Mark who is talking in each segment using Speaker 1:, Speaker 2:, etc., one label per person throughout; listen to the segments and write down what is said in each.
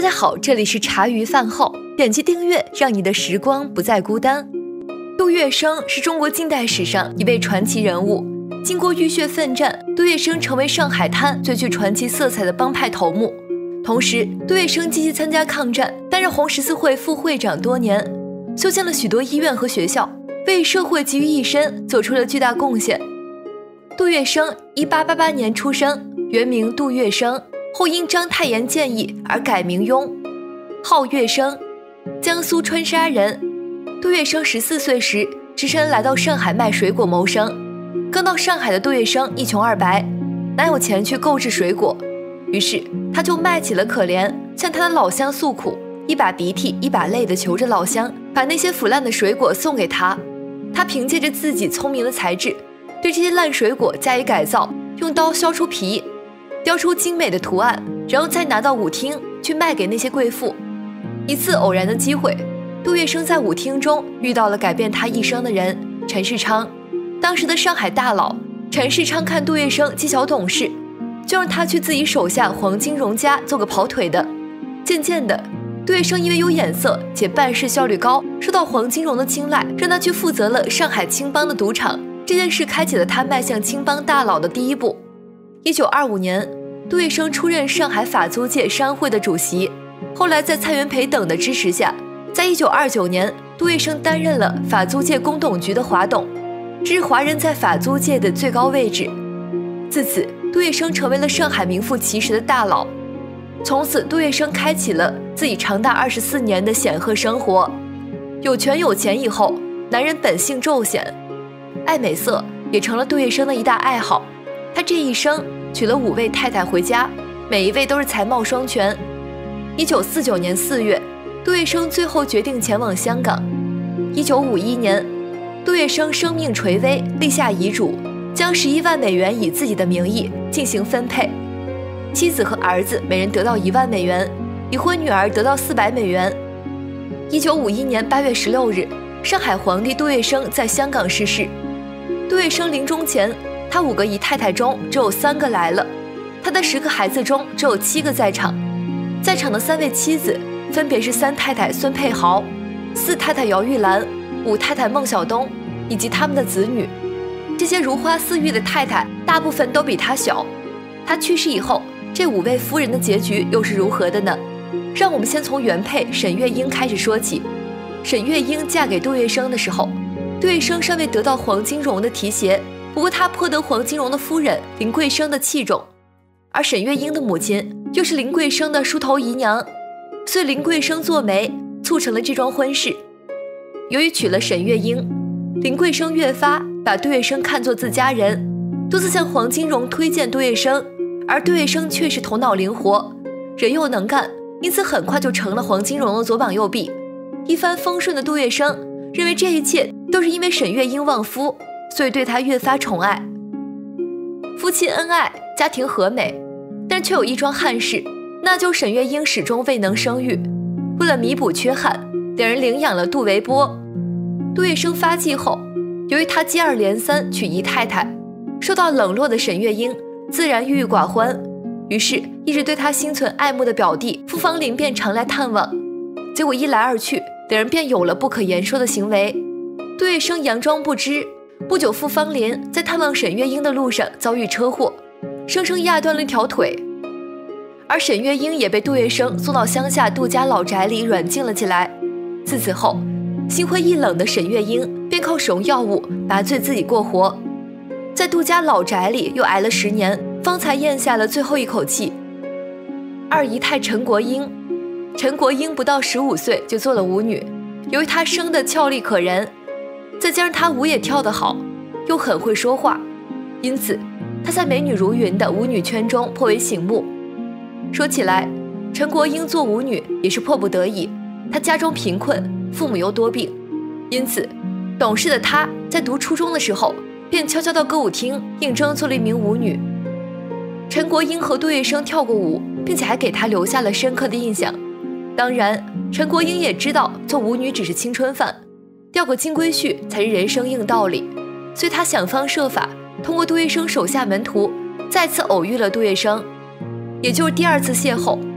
Speaker 1: 家好，这里是茶余饭后，点击订阅，让你的时光不再孤单。杜月笙是中国近代史上一位传奇人物，经过浴血奋战，杜月笙成为上海滩最具传奇色彩的帮派头目。同时，杜月笙积极参加抗战，担任红十字会副会长多年，修建了许多医院和学校，为社会集于一身，做出了巨大贡献。杜月笙1888年出生，原名杜月笙，后因章太炎建议而改名雍，号月笙，江苏川沙人。杜月笙14岁时，只身来到上海卖水果谋生。刚到上海的杜月笙一穷二白，哪有钱去购置水果？于是他就卖起了可怜，向他的老乡诉苦，一把鼻涕一把泪地求着老乡把那些腐烂的水果送给他。他凭借着自己聪明的才智，对这些烂水果加以改造，用刀削出皮，雕出精美的图案，然后再拿到舞厅去卖给那些贵妇。一次偶然的机会，杜月笙在舞厅中遇到了改变他一生的人陈世昌。当时的上海大佬陈世昌看杜月笙技巧懂事，就让他去自己手下黄金荣家做个跑腿的。渐渐的，杜月笙因为有眼色且办事效率高，受到黄金荣的青睐，让他去负责了上海青帮的赌场。这件事开启了他迈向青帮大佬的第一步。1925年，杜月笙出任上海法租界商会的主席。后来在蔡元培等的支持下，在1929年，杜月笙担任了法租界公董局的华董，这是华人在法租界的最高位置。自此，杜月笙成为了上海名副其实的大佬。从此，杜月笙开启了自己长达24年的显赫生活。有权有钱以后，男人本性骤显，爱美色也成了杜月笙的一大爱好。他这一生娶了5位太太回家，每一位都是才貌双全。1949年4月，杜月笙最后决定前往香港。1951年，杜月笙生命垂危，立下遗嘱，将11万美元以自己的名义进行分配，妻子和儿子每人得到1万美元，已婚女儿得到400美元。1951年8月16日，上海皇帝杜月笙在香港逝世。杜月笙临终前，他5个姨太太中只有3个来了，他的10个孩子中只有7个在场。在场的3位妻子分别是3太太孙佩豪、4太太姚玉兰、5太太孟小冬以及他们的子女。这些如花似玉的太太大部分都比他小。他去世以后，这5位夫人的结局又是如何的呢？让我们先从原配沈月英开始说起。沈月英嫁给杜月笙的时候，杜月笙尚未得到黄金荣的提携，不过他颇得黄金荣的夫人林桂生的器重，而沈月英的母亲又是林桂生的梳头姨娘，所以林桂生做媒，促成了这桩婚事。由于娶了沈月英，林桂生越发把杜月笙看作自家人，多次向黄金荣推荐杜月笙，而杜月笙却是头脑灵活，人又能干，因此很快就成了黄金荣的左膀右臂。一帆风顺的杜月笙认为这一切都是因为沈月英旺夫，所以对他越发宠爱。夫妻恩爱，家庭和美，但却有一桩憾事，那就沈月英始终未能生育。为了弥补缺憾，两人领养了杜维波。杜月笙发迹后，由于他接二连三娶姨太太，受到冷落的沈月英自然郁郁寡欢，于是一直对他心存爱慕的表弟傅芳林便常来探望。结果一来二去，两人便有了不可言说的行为。杜月笙佯装不知，不久傅芳林在探望沈月英的路上遭遇车祸，生生压断了一条腿，而沈月英也被杜月笙送到乡下杜家老宅里软禁了起来。自此后，心灰意冷的沈月英便靠使用药物麻醉自己过活，在杜家老宅里又挨了10年，方才咽下了最后一口气。二姨太陈国英不到15岁就做了舞女，由于她生得俏丽可人，再加上她舞也跳得好，又很会说话，因此她在美女如云的舞女圈中颇为醒目。说起来，陈国英做舞女也是迫不得已，她家中贫困，父母又多病，因此懂事的她在读初中的时候便悄悄到歌舞厅应征做了一名舞女。陈国英和杜月笙跳过舞，并且还给她留下了深刻的印象。当然，陈国英也知道做舞女只是青春饭，钓个金龟婿才是人生硬道理，所以他想方设法通过杜月笙手下门徒再次偶遇了杜月笙。也就是第2次邂逅，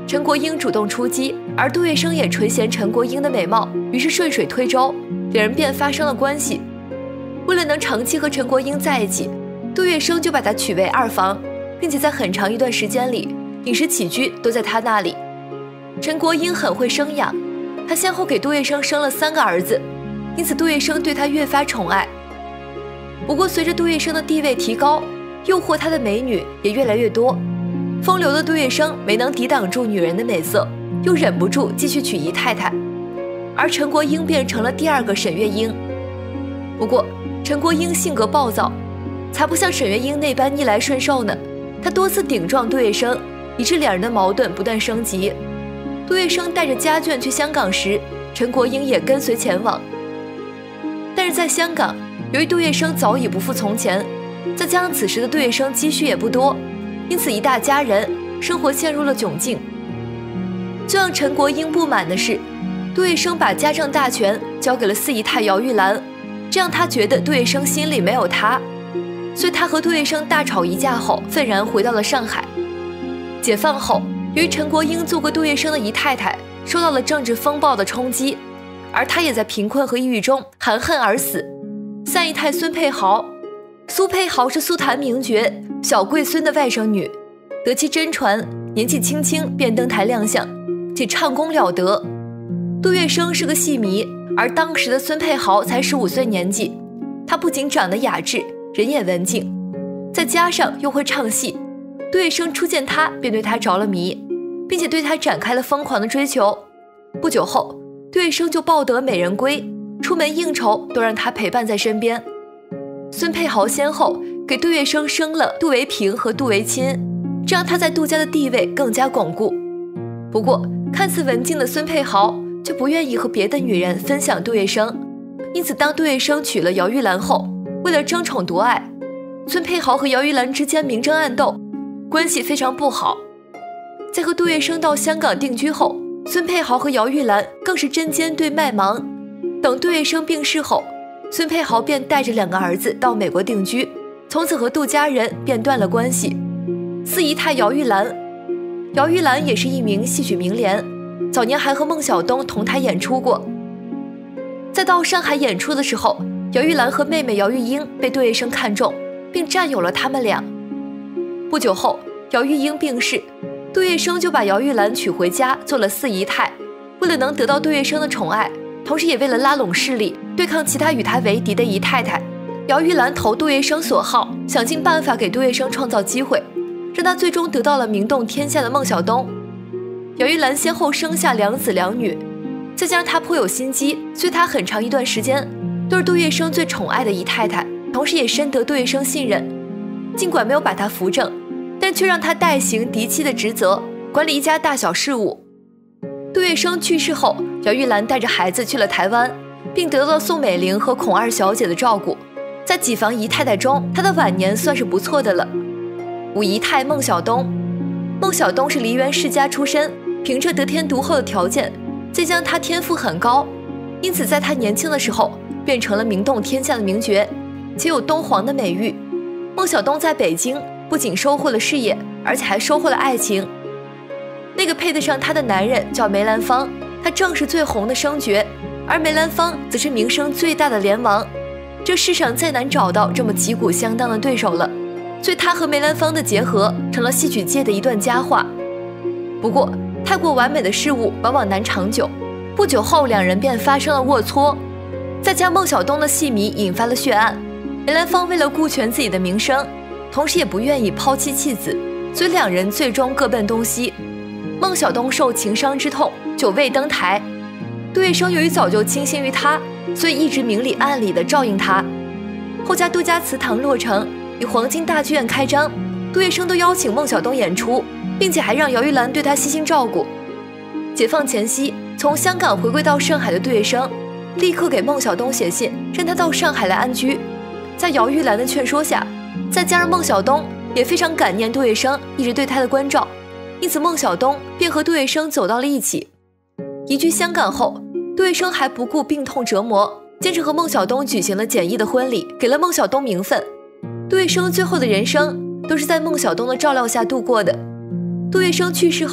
Speaker 1: 陈国英主动出击，而杜月笙也垂涎陈国英的美貌，于是顺水推舟，两人便发生了关系。为了能长期和陈国英在一起，杜月笙就把她娶为二房，并且在很长一段时间里，饮食起居都在她那里。陈国英很会生养，他先后给杜月笙生了3个儿子，因此杜月笙对他越发宠爱。不过随着杜月笙的地位提高，诱惑他的美女也越来越多。风流的杜月笙没能抵挡住女人的美色，又忍不住继续娶姨太太，而陈国英变成了第2个沈月英。不过陈国英性格暴躁，才不像沈月英那般逆来顺受呢。他多次顶撞杜月笙，以致两人的矛盾不断升级。杜月笙带着家眷去香港时，陈国英也跟随前往。但是在香港，由于杜月笙早已不复从前，再加上此时的杜月笙积蓄也不多，因此一大家人生活陷入了窘境。最让陈国英不满的是，杜月笙把家政大权交给了四姨太姚玉兰，这让他觉得杜月笙心里没有他，所以他和杜月笙大吵一架后，愤然回到了上海。解放后，由于陈国英做过杜月笙的姨太太，受到了政治风暴的冲击，而他也在贫困和抑郁中含恨而死。三姨太孙佩豪，苏佩豪是苏坛名角小桂孙的外甥女，得其真传，年纪轻轻便登台亮相，且唱功了得。杜月笙是个戏迷，而当时的孙佩豪才15岁年纪，他不仅长得雅致，人也文静，再加上又会唱戏，杜月笙初见他便对他着了迷，并且对他展开了疯狂的追求。不久后，杜月笙就抱得美人归，出门应酬都让他陪伴在身边。孙佩豪先后给杜月笙生了杜维平和杜维钦，这让他在杜家的地位更加巩固。不过看似文静的孙佩豪就不愿意和别的女人分享杜月笙，因此当杜月笙娶了姚玉兰后，为了争宠夺爱，孙佩豪和姚玉兰之间明争暗斗，关系非常不好。在和杜月笙到香港定居后，孙佩豪和姚玉兰更是针尖对麦芒。等杜月笙病逝后，孙佩豪便带着2个儿子到美国定居，从此和杜家人便断了关系。四姨太姚玉兰，姚玉兰也是一名戏曲名伶，早年还和孟小冬同台演出过。在到上海演出的时候，姚玉兰和妹妹姚玉英被杜月笙看中，并占有了他们俩。不久后，姚玉英病逝，杜月笙就把姚玉兰娶回家做了四姨太。为了能得到杜月笙的宠爱，同时也为了拉拢势力，对抗其他与他为敌的姨太太，姚玉兰投杜月笙所好，想尽办法给杜月笙创造机会，让他最终得到了名动天下的孟小冬。姚玉兰先后生下2子2女，再加上她颇有心机，所以她很长一段时间都是杜月笙最宠爱的姨太太，同时也深得杜月笙信任。尽管没有把她扶正，但却让她代行嫡妻的职责，管理一家大小事务。杜月笙去世后，姚玉兰带着孩子去了台湾，并得到了宋美龄和孔二小姐的照顾。在几房姨太太中，她的晚年算是不错的了。五姨太孟小冬，孟小冬是梨园世家出身，凭着得天独厚的条件，再加上她天赋很高，因此在她年轻的时候便成了名动天下的名角，且有东皇的美誉。孟小冬在北京不仅收获了事业，而且还收获了爱情。那个配得上她的男人叫梅兰芳，他正是最红的生角，而梅兰芳则是名声最大的联王。这世上再难找到这么旗鼓相当的对手了，所以他和梅兰芳的结合成了戏曲界的一段佳话。不过太过完美的事物往往难长久，不久后2人便发生了龌龊，再加孟小冬的戏迷引发了血案。梅兰芳为了顾全自己的名声，同时也不愿意抛妻弃子，所以2人最终各奔东西。孟小冬受情伤之痛，久未登台。杜月笙由于早就倾心于他，所以一直明里暗里地照应他。后家杜家祠堂落成，以黄金大剧院开张，杜月笙都邀请孟小冬演出，并且还让姚玉兰对他悉心照顾。解放前夕，从香港回归到上海的杜月笙，立刻给孟小冬写信，让他到上海来安居。在姚玉兰的劝说下，再加上孟小冬也非常感念杜月笙一直对他的关照，因此孟小冬便和杜月笙走到了一起。移居香港后，杜月笙还不顾病痛折磨，坚持和孟小冬举行了简易的婚礼，给了孟小冬名分。杜月笙最后的人生都是在孟小冬的照料下度过的。杜月笙去世后，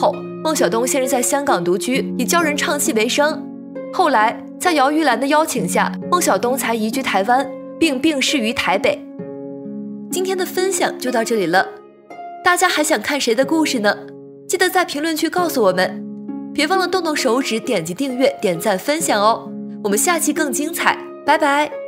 Speaker 1: 孟小冬先是在香港独居，以教人唱戏为生。后来在姚玉兰的邀请下，孟小冬才移居台湾，并病逝于台北。今天的分享就到这里了，大家还想看谁的故事呢？记得在评论区告诉我们，别忘了动动手指点击订阅、点赞、分享哦。我们下期更精彩，拜拜。